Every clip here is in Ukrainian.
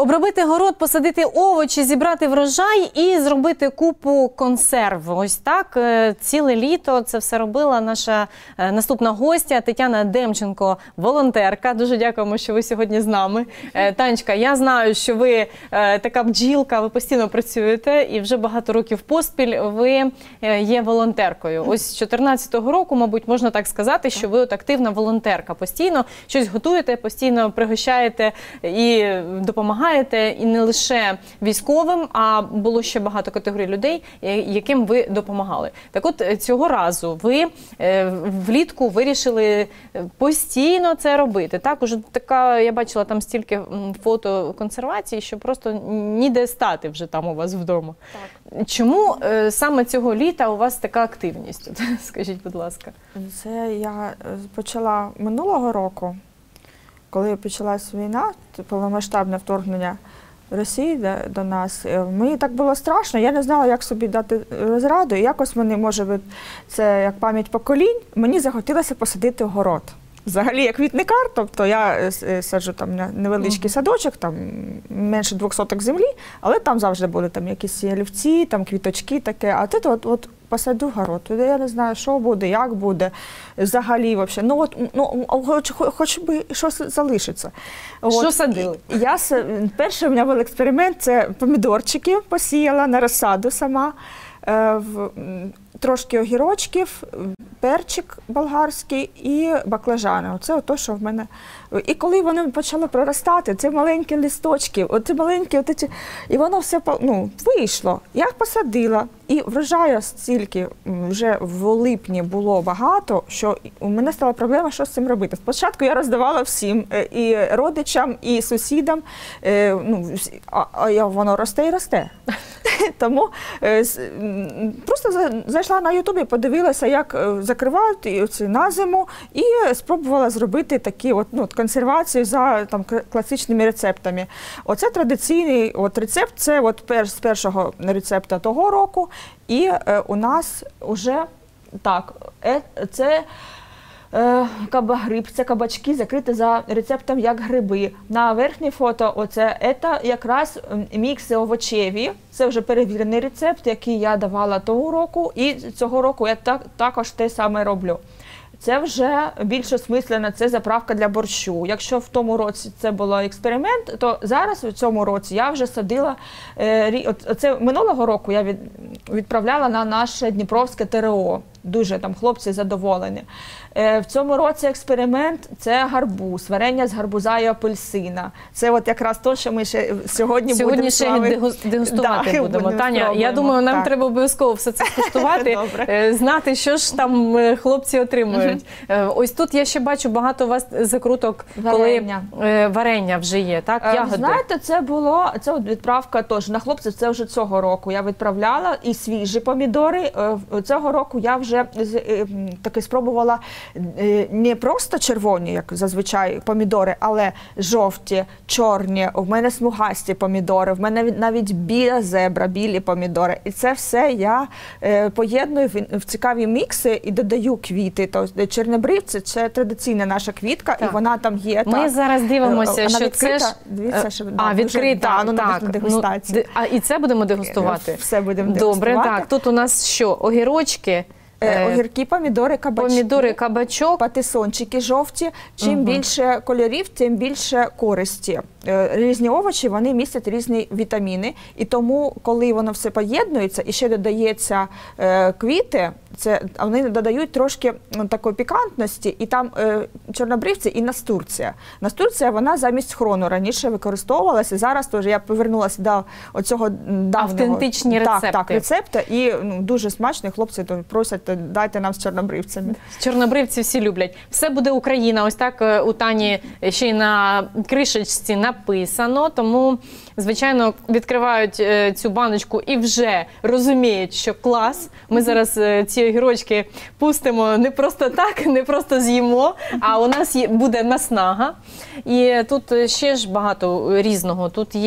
Обробити город, посадити овочі, зібрати врожай і зробити купу консерв. Ось так ціле літо це все робила наша наступна гостя Тетяна Демченко, волонтерка. Дуже дякуємо, що ви сьогодні з нами. Танечка, я знаю, що ви така бджілка, ви постійно працюєте і вже багато років поспіль ви є волонтеркою. Ось з 2014 року, мабуть, можна так сказати, що ви от активна волонтерка. Постійно щось готуєте, постійно пригощаєте і допомагаєте. І не лише військовим, а було ще багато категорій людей, яким ви допомагали. Так от, цього разу ви влітку вирішили постійно це робити. Так, уже така, я бачила там стільки фото консервації, що просто ніде стати вже там у вас вдома. Так. Чому саме цього літа у вас така активність? Скажіть, будь ласка. Це я почала минулого року. Коли почалась війна, повномасштабне вторгнення Росії до нас, мені так було страшно, я не знала, як собі дати розраду. І якось мені, може, це як пам'ять поколінь, мені захотілося посадити город. Взагалі, як квітникар, тобто я саджу там невеличкий садочок, там менше 2 соток землі, але там завжди були там якісь ялівці, там квіточки таке, а тут от посаду город. Я не знаю, що буде, як буде, взагалі, взагалі. Хоч би щось залишиться. Що садили? Перший у мене був експеримент, це помідорчики посіяла на розсаду сама, трошки огірочків, перчик болгарський і баклажани. Оце те, що в мене. І коли вони почали проростати, це маленькі листочки, оці маленькі, і воно все вийшло. Я їх посадила, і врожаю стільки вже в липні було багато, що у мене стала проблема, що з цим робити. Спочатку я роздавала всім, і родичам, і сусідам, а воно росте і росте. Тому просто зайшла на YouTube, подивилася, як закривають на зиму, і спробувала зробити такі консервацію за класичними рецептами. Оце традиційний рецепт, це з першого рецепта того року, і у нас вже так, це кабагриб, це кабачки закриті за рецептом як гриби. На верхнє фото це якраз мікси овочеві. Це вже перевірений рецепт, який я давала того року, і цього року я також те саме роблю. Це вже більш осмислено, це заправка для борщу. Якщо в тому році це був експеримент, то зараз у цьому році я вже садила, це минулого року я відправляла на наше Дніпровське ТРО. Дуже там хлопці задоволені. В цьому році експеримент – це гарбуз, варення з гарбуза і апельсина. Це якраз те, що ми ще сьогодні будемо дегустувати будемо. Таня, я думаю, нам треба обов'язково все це скуштувати, знати, що ж там хлопці отримують. Ось тут я ще бачу багато у вас закруток, коли варення вже є, так? Ягоди. Знаєте, це відправка теж на хлопців, це вже цього року. Я відправляла і свіжі помідори. Цього року я вже таки спробувала не просто червоні, як зазвичай помідори, але жовті, чорні, в мене смугасті помідори, в мене навіть біла зебра, білі помідори. І це все я поєдную в цікаві мікси і додаю квіти. Тобто чорнобривці – це традиційна наша квітка, так. І вона там є. Ми зараз дивимося, що це ж… Дивіться, що відкрита, так. Дегустація. І це будемо дегустувати? Все будемо дегустувати. Добре, так. Тут у нас що? Огірочки? Огірки, помідори, кабачок, патисончики жовті. Чим більше кольорів, тим більше користі. Різні овочі, вони містять різні вітаміни. І тому, коли воно все поєднується і ще додається квіти, вони додають трошки такої пікантності. І там чорнобривці і настурція. Настурція, вона замість хрону раніше використовувалася. Зараз теж я повернулася до оцього давнього. Автентичні рецепти. Так, рецепти. І дуже смачно, хлопці просять, дайте нам з чорнобривцями. Чорнобривці всі люблять. Все буде Україна. Ось так у Тані ще й на кришечці написано. Тому, звичайно, відкривають цю баночку і вже розуміють, що клас. Ми зараз ці огірочки пустимо не просто так, не просто з'їмо, а у нас буде наснага. І тут ще ж багато різного. Тут є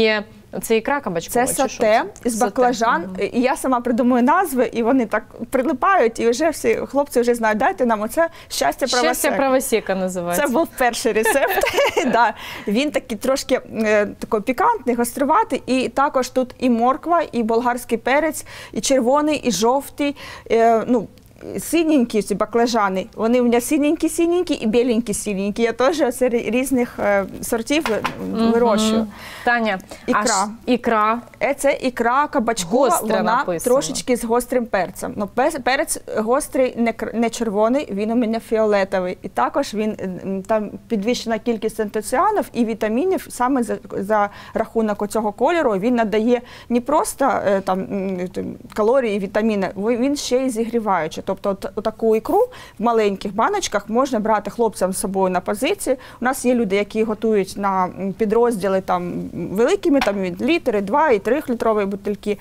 Це ікра кабачкова? Це чи що соте з баклажан. І я сама придумую назви, і вони так прилипають, і вже всі хлопці вже знають, дайте нам оце щастя правосека. Щастя правосека називається. Це був перший рецепт. Да. Він такий трошки такий пікантний, гоструватий. І також тут і морква, і болгарський перець, і червоний, і жовтий. Ну, синенькі ці баклажани, вони у мене синенькі і біленькі. Я теж різних сортів вирощую. Таня, ікра. Ікра. Це ікра кабачкова, Гостра вона написано. трошечки з гострим перцем. Ну, перець гострий, не червоний, він у мене фіолетовий. І також він, там підвищена кількість антоціанів і вітамінів, саме за рахунок цього кольору, він надає не просто там калорії і вітаміни, він ще й зігріваючий. Тобто таку ікру в маленьких баночках можна брати хлопцям з собою на позиції. У нас є люди, які готують на підрозділи там великими, там літри, 2 і 3-літрові бутильки.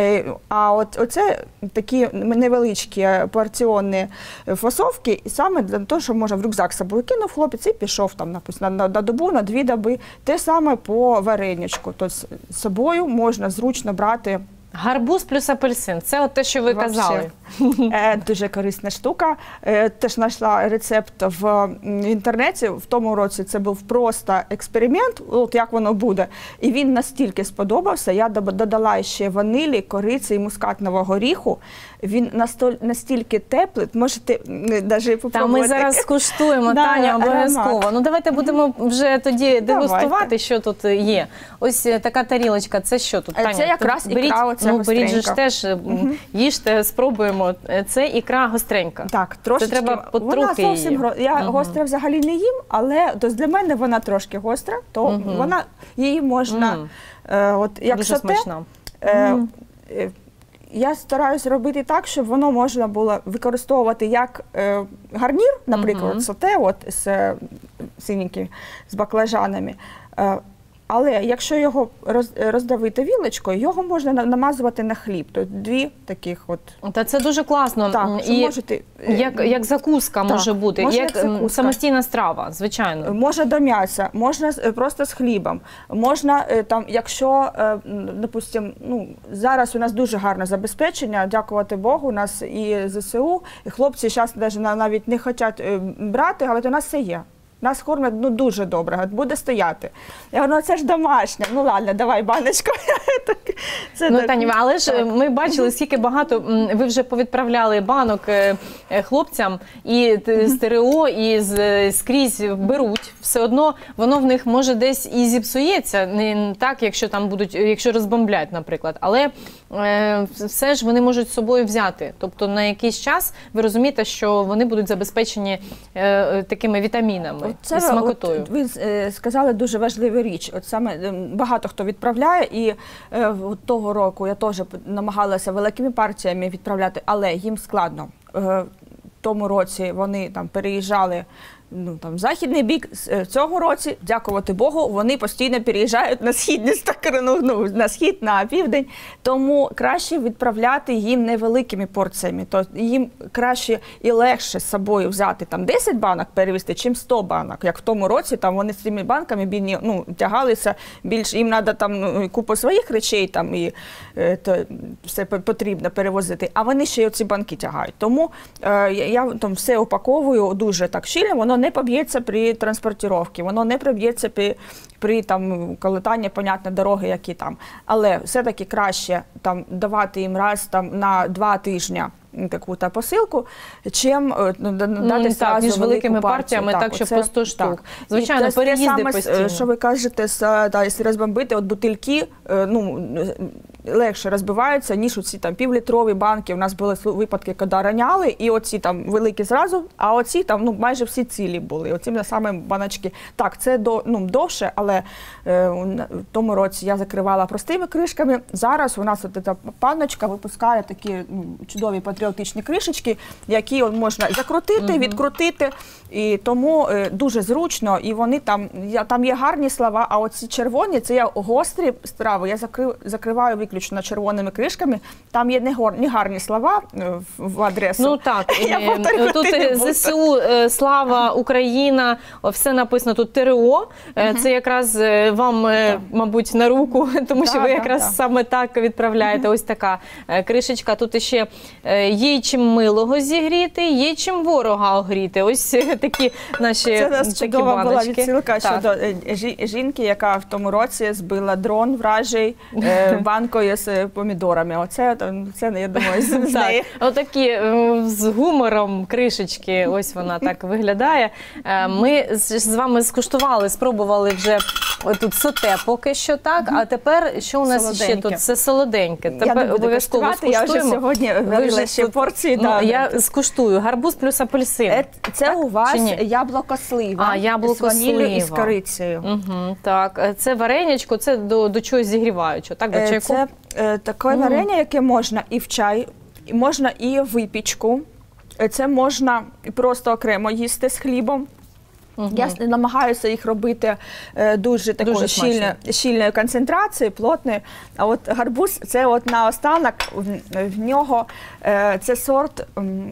А оце такі невеличкі порціонні фасовки, і саме для того, щоб можна в рюкзак з собою кинув хлопець і пішов там, написано, на добу, на 2 доби. Те саме по вареничку. Тобто з собою можна зручно брати. Гарбуз плюс апельсин. Це от те, що ви казали. Дуже корисна штука. Теж знайшла рецепт в інтернеті. В тому році це був просто експеримент, от як воно буде. І він настільки сподобався. Я додала ще ванилі, кориці і мускатного горіху. Він настільки теплий, можете навіть попробувати. Та ми зараз скуштуємо, Таня, обов'язково. Ну давайте будемо вже тоді дегустувати, що тут є. Ось така тарілочка, це що тут, Таня? Це якраз ікра оця гостренька. Беріть же ж теж, їжте, спробуємо. Це ікра гостренька. Так, трошечки. Це треба потрохи її. Я гостре взагалі не їм, але для мене вона трошки гостра, то її можна, от як дуже соте, смачно. Я стараюся робити так, щоб воно можна було використовувати як гарнір, наприклад, соте от, з синеньким, з баклажанами. Але якщо його роздавити вілочкою, його можна намазувати на хліб. Тобто 2 таких от. Та це дуже класно. Так, і можете, як закуска може бути, як самостійна страва, звичайно. Можна до м'яса, можна просто з хлібом. Можна, там, якщо, допустим, ну, зараз у нас дуже гарне забезпечення, дякувати Богу, у нас і ЗСУ, і хлопці зараз навіть не хочуть брати, але у нас все є. Нас кормять ну, дуже добре, буде стояти. Я говорю, ну це ж домашнє, ну ладно, давай баночку. Ну, Таня, але ж ми бачили, скільки багато ви вже повідправляли банок хлопцям, і з ТРО, і скрізь беруть. Все одно воно в них може десь і зіпсується, не так, якщо там будуть, якщо розбомблять, наприклад. Але все ж вони можуть з собою взяти. Тобто на якийсь час ви розумієте, що вони будуть забезпечені такими вітамінами. Це, смакотою. Ви сказали дуже важливу річ. От саме багато хто відправляє, і того року я теж намагалася великими партіями відправляти, але їм складно. В тому році вони там переїжджали в західний бік. Цього році, дякувати Богу, вони постійно переїжджають на східні сторону, на схід, на південь. Тому краще відправляти їм невеликими порціями. Тобто їм краще і легше з собою взяти там 10 банок перевезти, чим 100 банок. Як в тому році, там вони з цими банками бідні, тягалися більше, їм треба там купу своїх речей там і то все потрібно перевозити, а вони ще й оці банки тягають. Тому я там все упаковую дуже так щільно, воно не поб'ється при транспортировці, воно не проб'ється при там колотанні, понятно, дороги, які там. Але все-таки краще там давати їм раз там на 2 тижні таку-то посилку, чим дати зразу між великими партію. партіями, так, щоб по 100 штук. Звичайно, переїзди постійно. Що ви кажете, якщо розбомбити, от бутильки, легше розбиваються, ніж оці там півлітрові банки. У нас були випадки, коли раняли, і оці там великі зразу, а оці там майже всі цілі були. Оці саме баночки. Так, це довше, але в тому році я закривала простими кришками. Зараз у нас ця панночка випускає такі чудові патріотичні кришечки, які можна закрутити, відкрутити, і тому дуже зручно, і вони там є гарні слова, а оці червоні, це я гострі страви, я закриваю виключно виключно червоними кришками. Там є негарні слова в адресу. Ну так, Я тут ЗСУ, слава, Україна, все написано тут ТРО. Це якраз вам, мабуть, на руку, тому що ви якраз саме так відправляєте. Ось така кришечка. Тут ще є чим милого зігріти, є чим ворога огріти. Ось такі наші Це нас чудова була відсилка Так. щодо жінки, яка в тому році збила дрон вражий банкою з помідорами. Оце, я думаю, з неї. Отакі з гумором кришечки, ось вона так виглядає. Ми з вами скуштували, спробували вже тут соте поки що, так? А тепер що у нас ще тут? Це солоденьке. Я не буду куштувати, я вже сьогодні варила ще порції. Я скуштую. Гарбуз плюс апельсин. Це у вас яблуко-слива. Яблуко-слива. І з корицею. Так, це варенячко, це до чогось зігріваючого, так? До чайку? Це таке варення, яке можна і в чай, можна і в випічку. Це можна просто окремо їсти з хлібом. Я намагаюся їх робити дуже такої щільної концентрації, плотної. А от гарбуз, це от наостанок, в нього це сорт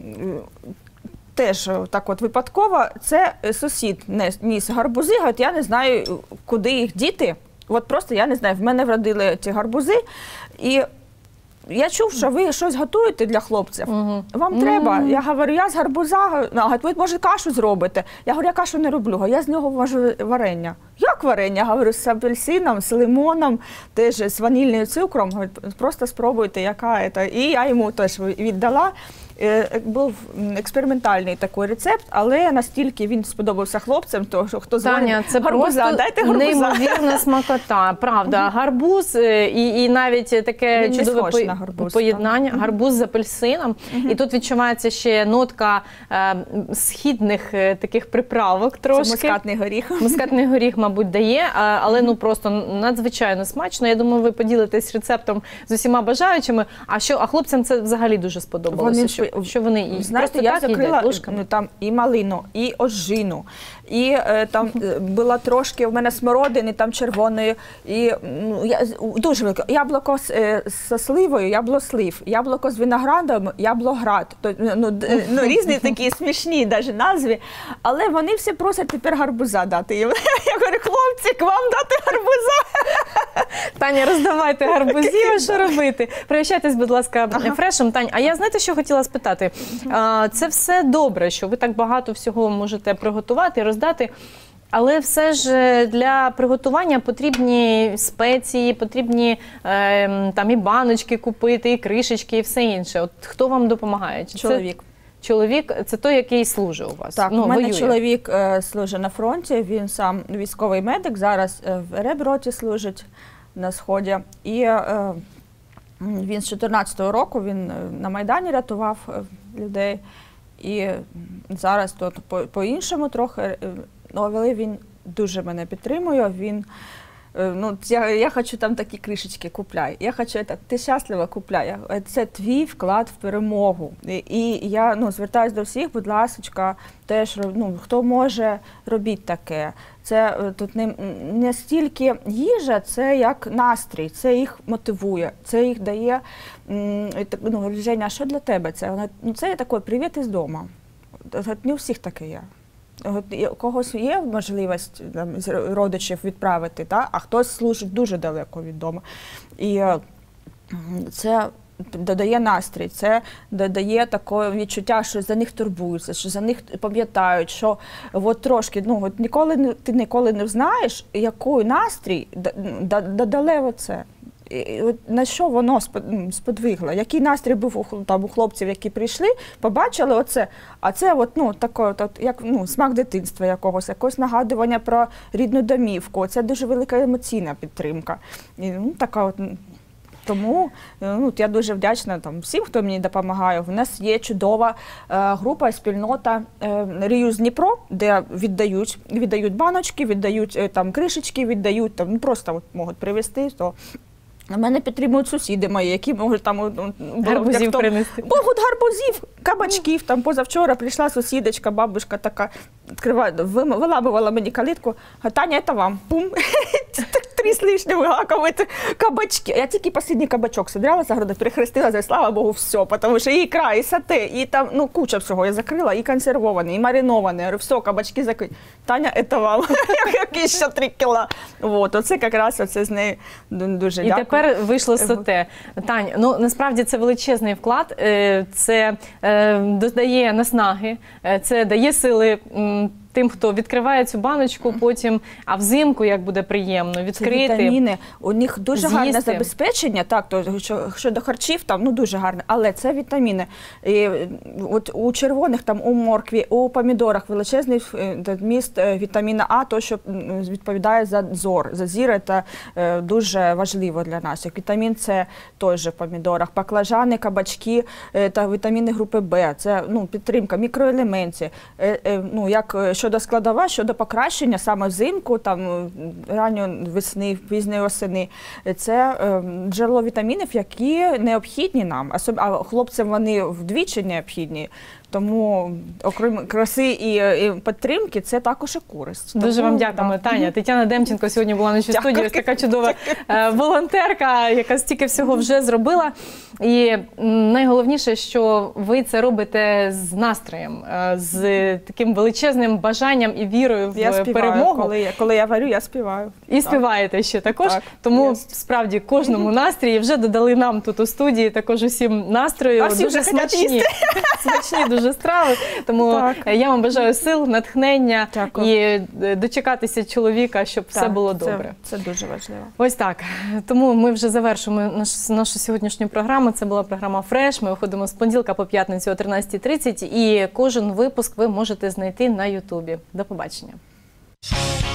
теж так от випадково, це сусід ніс гарбузи, от я не знаю, куди їх діти. От просто я не знаю, в мене вродили ці гарбузи, і я чув, що ви щось готуєте для хлопців. Вам треба. Я говорю, я з гарбуза, ви, може, кашу зробите. Я говорю, я кашу не роблю, я з нього вожу варення. Як варення? Я говорю, з апельсином, з лимоном, теж з ванільним цукром. Просто спробуйте, яка це. І я йому теж віддала. Був експериментальний такий рецепт, але настільки він сподобався хлопцям, то що хто Таня, це гарбуза, дайте гарбуза. Неймовірна смакота, правда. Гарбуз і навіть таке чудове поєднання, гарбуз з апельсином. І тут відчувається ще нотка східних таких приправок трошки. Це мускатний горіх. Мускатний горіх, мабуть, дає, але ну просто надзвичайно смачно. Я думаю, ви поділитесь рецептом з усіма бажаючими. А хлопцям це взагалі дуже сподобалося. Що вони їдять? Знаєте, я закрила там і малину, і ожину, і там була трошки в мене смородини, там червоної, і дуже велике. Яблуко з сливою, яблослив, яблуко з виноградом, яблоград. Різні такі смішні навіть назви, але вони всі просять тепер гарбуза дати. Я говорю, хлопці, к вам дати гарбуза. Таня, роздавайте гарбузів, що робити? Пригощайтесь, будь ласка, фрешем. Тань, а я знаєте, що хотіла спитати? Це все добре, що ви так багато всього можете приготувати і роздати, але все ж для приготування потрібні спеції, потрібні там і баночки купити, і кришечки, і все інше. От хто вам допомагає? Чоловік. Чоловік – це той, який служить у вас? Так, у мене чоловік служить на фронті, він сам військовий медик, зараз в РЕБ-роті служить на Сході. І він з 14-го року, він на Майдані рятував людей. І зараз тут по-іншому трохи, але він дуже мене підтримує. Він, я хочу там такі кришечки, купляй. Я хочу, ти щаслива, купляй. Це твій вклад в перемогу. І я звертаюся до всіх, будь ласочка, теж, хто може, робіть таке. Це тут не стільки їжа, це як настрій, це їх мотивує, це їх дає, Женя, а що для тебе це? Це таке, привіт із дому. Не у всіх таке є. У когось є можливість з родичів відправити, а хтось служить дуже далеко від дому. І це додає настрій, це додає таке відчуття, що за них турбуються, що за них пам'ятають, що от трошки, ти ніколи не знаєш, який настрій додали оце. На що воно сподвигло? Який настрій був у хлопців, які прийшли, побачили оце, а це як смак дитинства якогось нагадування про рідну домівку. Це дуже велика емоційна підтримка. І, тому я дуже вдячна всім, хто мені допомагає. У нас є чудова група, спільнота Reuse Дніпро, де віддають баночки, віддають кришечки, віддають, просто можуть привезти. Мене підтримують сусіди мої, які можуть там Гарбузів принести. Можуть гарбузів, кабачків. Там позавчора прийшла сусідочка, бабушка така, відкриває, виламувала мені калитку. Таня, це вам. Пум. 3 з лишнім гаковити кабачки. Я тільки останній кабачок сидряла за города, перехрестила, слава Богу, все. Тому що і ікра, і сате, і там, куча всього я закрила, і консервоване, і мариноване. Я говорю, все, кабачки закриті. Таня, це вам. Якісь ще 3 кіла. Оце якраз з нею дуже дякую. І тепер вийшло сате. Тань, насправді це величезний вклад, це додає наснаги, це дає сили тим, хто відкриває цю баночку потім, а взимку, як буде приємно, відкрити. Це вітаміни. У них дуже з'їсти. Гарне забезпечення, так, щодо харчів, там, дуже гарне, але це вітаміни. І от у червоних, там, у моркві, у помідорах величезний вміст вітаміна А, то, що відповідає за зор. За зір це дуже важливо для нас. Як вітамін С теж в помідорах, баклажани, кабачки та вітаміни групи Б. Це підтримка мікроелементів. Як щодо складова, щодо покращення саме взимку, там ранньої весни, пізньої осени, це джерело вітамінів, які необхідні нам, а хлопцям вони вдвічі необхідні. Тому, окрім краси і підтримки, це також і користь. Дуже вам дякуємо, Таня. Тетяна Демченко сьогодні була в нашій студії. Ось така чудова волонтерка, яка стільки всього вже зробила. І найголовніше, що ви це робите з настроєм, з таким величезним бажанням і вірою в перемогу. Коли я варю, я співаю. І співаєте ще також. Так, тому справді кожному настрій вже додали нам тут у студії, також усім настрою. Дуже смачні, дуже страви. Тому я вам бажаю сил, натхнення і дочекатися чоловіка, щоб все було добре. Це дуже важливо. Ось так. Тому ми вже завершуємо нашу сьогоднішню програму. Це була програма «Фреш». Ми виходимо з понеділка по п'ятницю о 13:30 і кожен випуск ви можете знайти на Ютубі. До побачення.